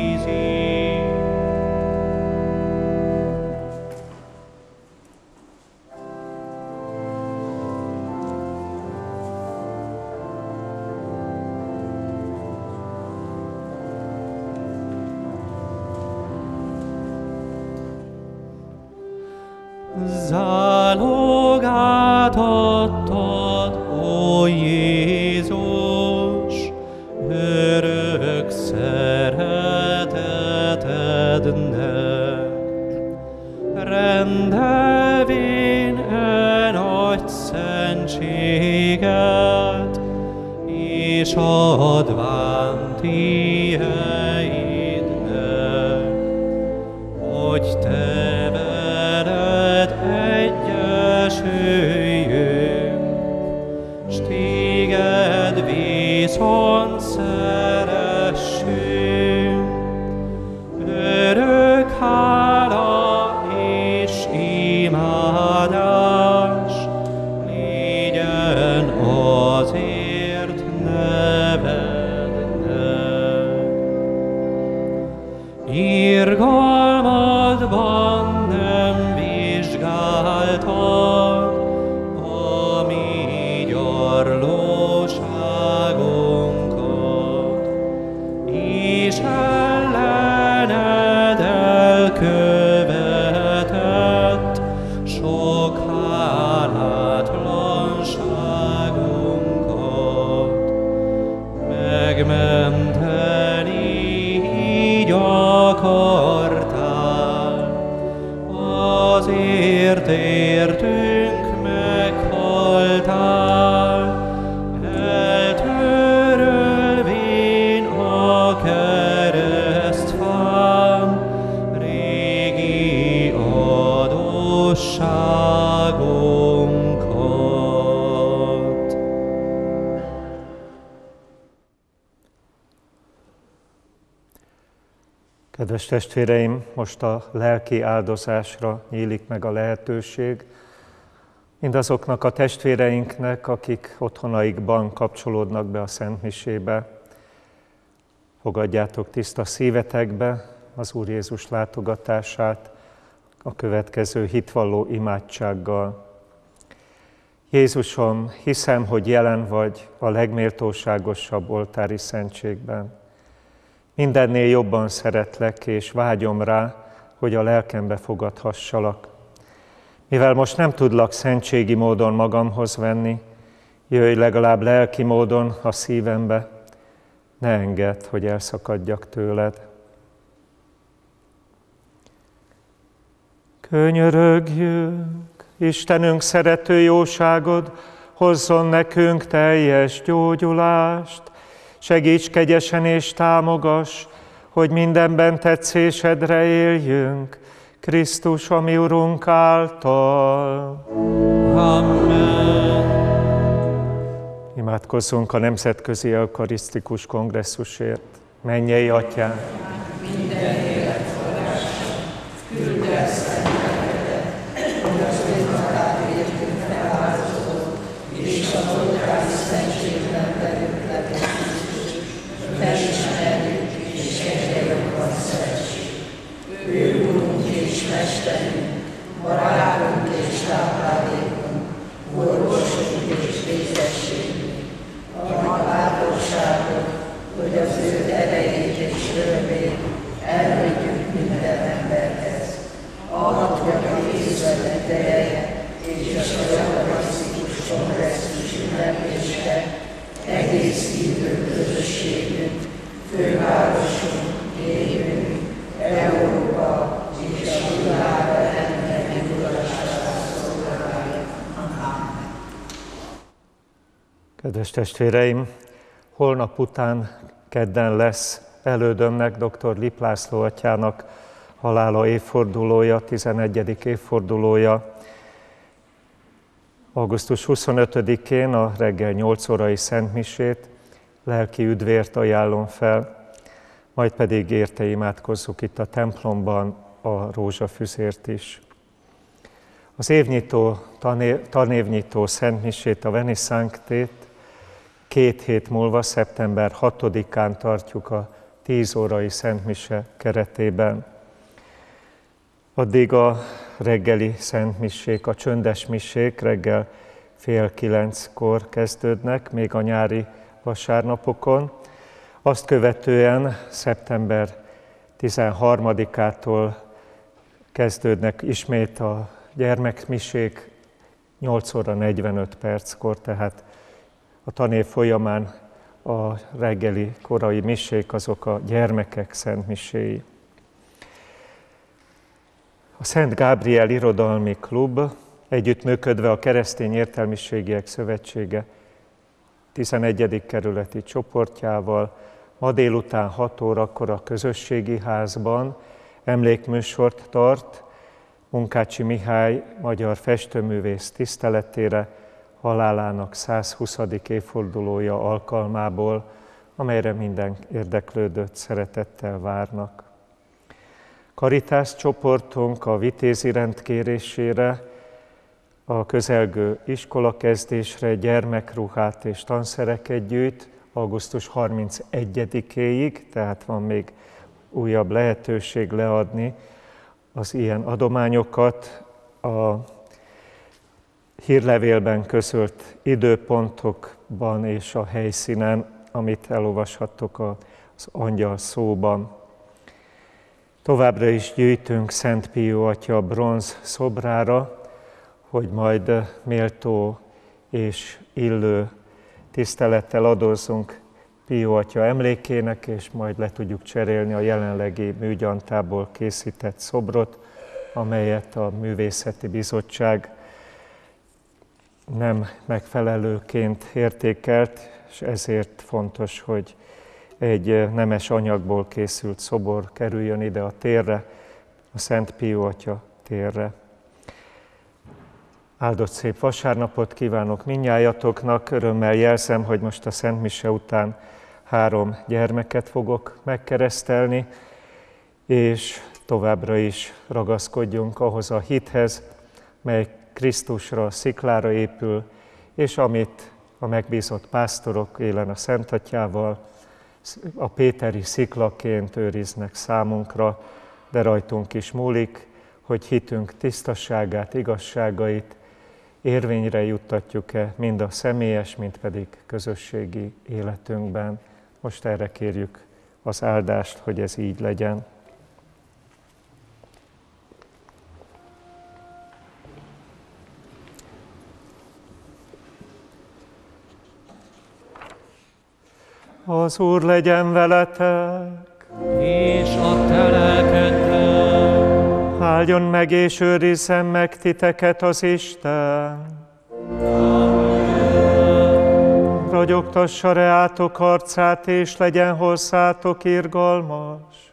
Zálogát adtad, ó Jézus, örök szeretetednek. Rendelvén e nagy szentséget, és adván ti helyidnek, hogy te veled egyesüljünk, s téged viszont szeressünk. Örök hála és imádás által, a mi gyarlóságunkat, és ellened elkövetett sok hálátlanságunkat, megmenteni így akartál, azért értünk meghaltál, eltörölvén a keresztfán régi adósságunkat. Kedves testvéreim, most a lelki áldozásra nyílik meg a lehetőség. Mindazoknak a testvéreinknek, akik otthonaikban kapcsolódnak be a Szent Misébe, fogadjátok tiszta szívetekbe az Úr Jézus látogatását a következő hitvalló imádsággal. Jézusom, hiszem, hogy jelen vagy a legméltóságosabb oltári szentségben. Mindennél jobban szeretlek, és vágyom rá, hogy a lelkembe fogadhassalak. Mivel most nem tudlak szentségi módon magamhoz venni, jöjj legalább lelki módon a szívembe, ne engedd, hogy elszakadjak tőled. Könyörögjünk, Istenünk szerető jóságod, hozzon nekünk teljes gyógyulást, segíts kegyesen és támogass, hogy mindenben tetszésedre éljünk, Krisztus, a mi Urunk által. Amen. Imádkozzunk a Nemzetközi Eukarisztikus Kongresszusért. Mennyei Atyánk! Minden életforrásra, küld el szent lelkedet, hogy az önmagát értünk feláldozott, és az oltári szentségben velünk legyen Krisztus, felismerjük és egyre jobban szeressük. Ő Urunk és Mesterünk, barátunk és táplálékunk, orvosunk és védességünk, a nagy bátorságot, hogy az ő erejét és örömét elvigyük minden emberhez. Add, hogy a készület ideje és az eukarisztikus kongresszus ünnepése egész hívő közösségünk, fővárosunk, évünk, Európa és a világ ennek indulására szolgálja. Amen. Kedves testvéreim, holnap után kedden lesz elődömnek, dr. Lip László atyának halála évfordulója, 11. évfordulója. Augusztus 25-én a reggel 8 órai szentmisét, lelki üdvért ajánlom fel, majd pedig érte imádkozzuk itt a templomban a rózsafüzért is. Az évnyitó, tanévnyitó szentmisét, a Veni Sanctét 2 hét múlva, szeptember 6-án tartjuk a 10 órai szentmise keretében. Addig a reggeli szentmisék, a csöndes misék reggel 8:30-kor kezdődnek, még a nyári vasárnapokon. Azt követően szeptember 13-ától kezdődnek ismét a gyermekmisék 8 óra 45 perckor, tehát a tanév folyamán a reggeli korai misék azok a gyermekek szentmiséi. A Szent Gábriel Irodalmi Klub együttműködve a Keresztény Értelmiségiek Szövetsége 11. kerületi csoportjával ma délután 6 órakor a közösségi házban emlékműsort tart Munkácsi Mihály magyar festőművész tiszteletére, halálának 120. évfordulója alkalmából, amelyre minden érdeklődőt szeretettel várnak. Karitás csoportunk a vitézi rendkérésére, a közelgő iskolakezdésre gyermekruhát és tanszereket gyűjt augusztus 31-éig, tehát van még újabb lehetőség leadni az ilyen adományokat. A hírlevélben közölt időpontokban és a helyszínen, amit elolvashattok az angyal szóban. Továbbra is gyűjtünk Szent Pió atya bronz szobrára, hogy majd méltó és illő tisztelettel adózzunk Pió atya emlékének, és majd le tudjuk cserélni a jelenlegi műgyantából készített szobrot, amelyet a Művészeti Bizottság nem megfelelőként értékelt, és ezért fontos, hogy egy nemes anyagból készült szobor kerüljön ide a térre, a Szent Pió atya térre. Áldott szép vasárnapot kívánok mindnyájatoknak, örömmel jelzem, hogy most a Szent Mise után 3 gyermeket fogok megkeresztelni, és továbbra is ragaszkodjunk ahhoz a hithez, mely Krisztusra, sziklára épül, és amit a megbízott pásztorok élen a Szent Atyával a péteri sziklaként őriznek számunkra, de rajtunk is múlik, hogy hitünk tisztasságát, igazságait érvényre juttatjuk-e mind a személyes, mind pedig közösségi életünkben. Most erre kérjük az áldást, hogy ez így legyen. Az Úr legyen veletek, és a te lelkeddel. Áldjon meg és őrizzen meg titeket az Isten. Ragyogtassa reátok arcát, és legyen hozzátok irgalmas.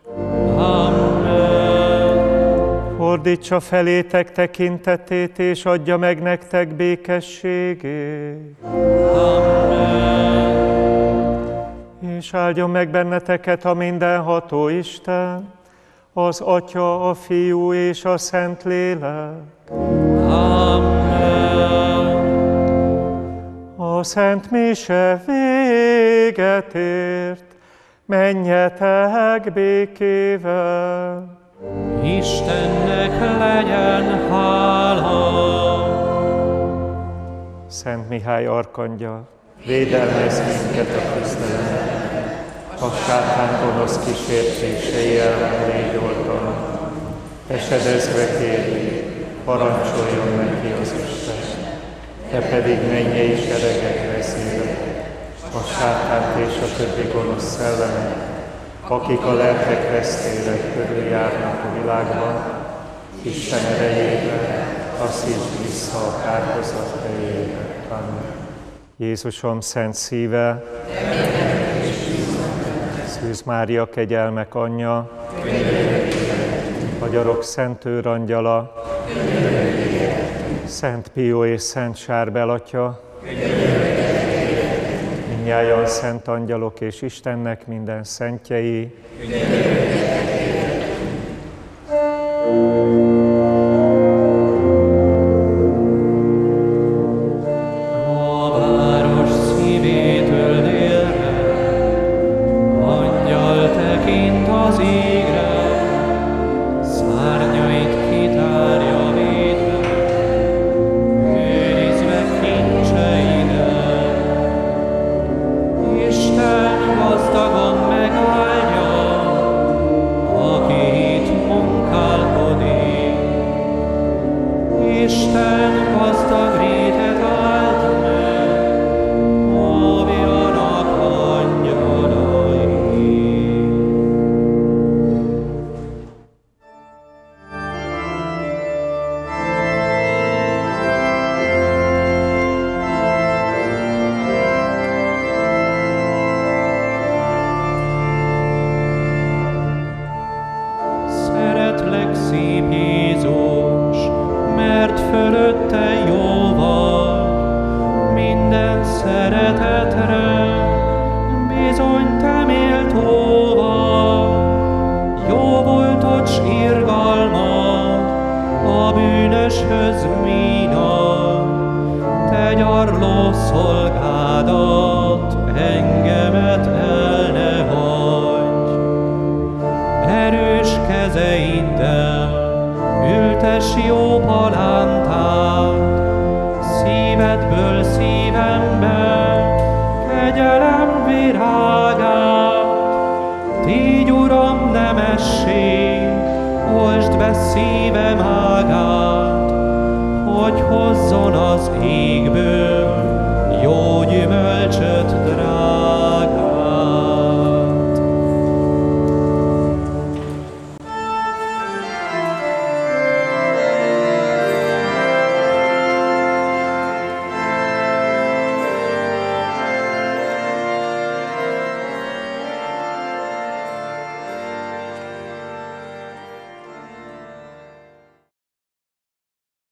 Amen. Fordítsa felétek tekintetét, és adja meg nektek békességét. Amen. És áldjon meg benneteket a mindenható Isten, az Atya, a Fiú és a Szentlélek. Amen. A Szent Mise véget ért, menjetek békével. Istennek legyen hála. Szent Mihály arkangyal, védelmezz minket a küzdelemben. A sátán gonosz kísértései ellen légy oltalma. Esedezve kérjük, parancsoljon neki az Isten. Te pedig mennyei seregek vezére, a sátánt és a többi gonosz szellemek, akik a lelkek vesztére körüljárnak a világban, Isten erejével taszítsd vissza a kárhozat helyére. Amen. Jézusom szent szíve, Szűz Mária kegyelmek anyja, Magyarok Szent Őrangyala, Szent Pió és Szent Sárbel atya, mindnyájan szent angyalok és Istennek minden szentjei, Ültes jó palántán,